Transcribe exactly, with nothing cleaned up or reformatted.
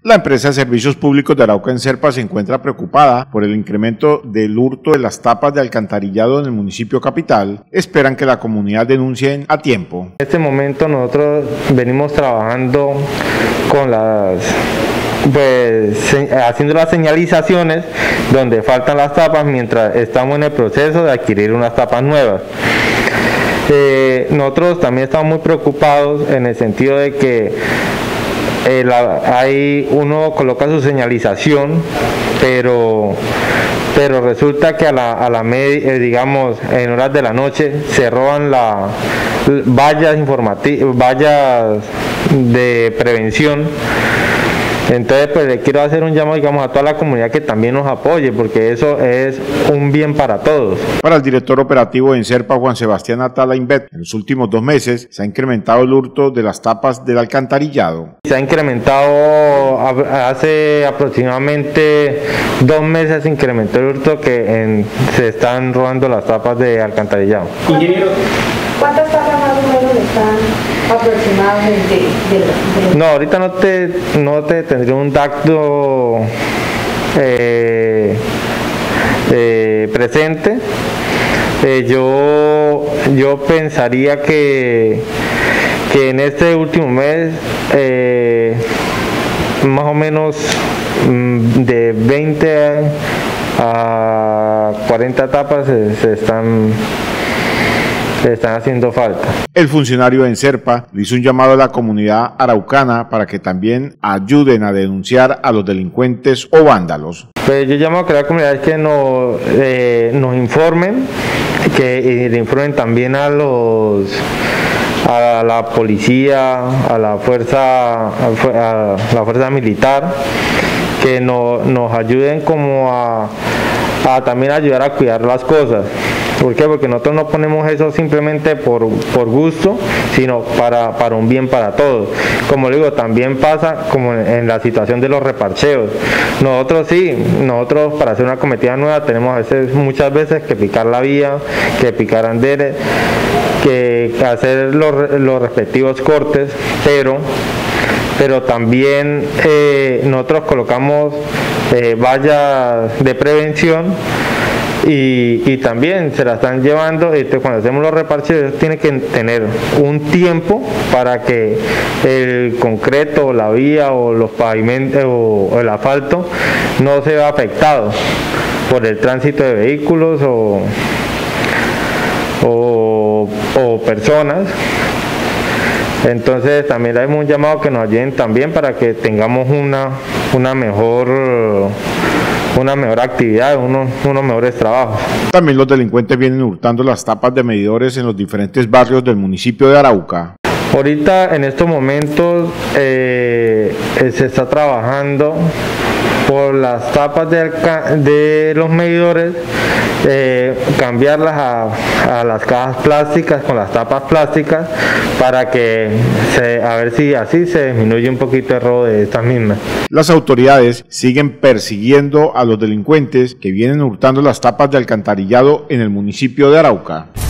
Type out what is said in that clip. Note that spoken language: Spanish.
La empresa de servicios públicos de Arauca Enserpa se encuentra preocupada por el incremento del hurto de las tapas de alcantarillado en el municipio capital. Esperan que la comunidad denuncie a tiempo. En este momento nosotros venimos trabajando con las, pues, haciendo las señalizaciones donde faltan las tapas mientras estamos en el proceso de adquirir unas tapas nuevas. Eh, nosotros también estamos muy preocupados en el sentido de que Eh, la, hay, uno coloca su señalización, pero, pero resulta que a la, a la media, eh, digamos, en horas de la noche se roban las vallas informativas, vallas de prevención. Entonces, pues le quiero hacer un llamado, digamos, a toda la comunidad que también nos apoye, porque eso es un bien para todos. Para el director operativo de Enserpa, Juan Sebastián Atala Invet, en los últimos dos meses se ha incrementado el hurto de las tapas del alcantarillado. Se ha incrementado, hace aproximadamente dos meses se incrementó el hurto que en, se están robando las tapas de alcantarillado. Ingeniero, ¿cuántas tapas más o menos están aproximadamente? De, de, de... No, ahorita no te, no te tendría un dato eh, eh, presente. Eh, yo, yo pensaría que, que en este último mes eh, más o menos de veinte a cuarenta tapas se, se están se están haciendo falta. El funcionario de Enserpa le hizo un llamado a la comunidad araucana para que también ayuden a denunciar a los delincuentes o vándalos. Pues yo llamo a la comunidad que nos, eh, nos informen, que le informen también a los a la policía, a la fuerza, a la fuerza militar, que no, nos ayuden como a, a también ayudar a cuidar las cosas. ¿Por qué? Porque nosotros no ponemos eso simplemente por, por gusto, sino para, para un bien para todos. Como le digo, también pasa como en, en la situación de los reparcheos. Nosotros sí, nosotros para hacer una cometida nueva tenemos a veces, muchas veces que picar la vía, que picar anderes, que hacer los, los respectivos cortes, pero, pero también eh, nosotros colocamos eh, vallas de prevención. Y, y también se la están llevando, este, cuando hacemos los reparcheos tiene que tener un tiempo para que el concreto, la vía o los pavimentos o, o el asfalto no se vea afectado por el tránsito de vehículos o, o, o personas. Entonces también le hemos llamado que nos ayuden también para que tengamos una, una mejor una mejor actividad, unos, unos mejores trabajos. También los delincuentes vienen hurtando las tapas de medidores en los diferentes barrios del municipio de Arauca. Ahorita en estos momentos eh, se está trabajando por las tapas de, de los medidores, eh, cambiarlas a, a las cajas plásticas con las tapas plásticas para que se, a ver si así se disminuye un poquito el robo de estas mismas. Las autoridades siguen persiguiendo a los delincuentes que vienen hurtando las tapas de alcantarillado en el municipio de Arauca.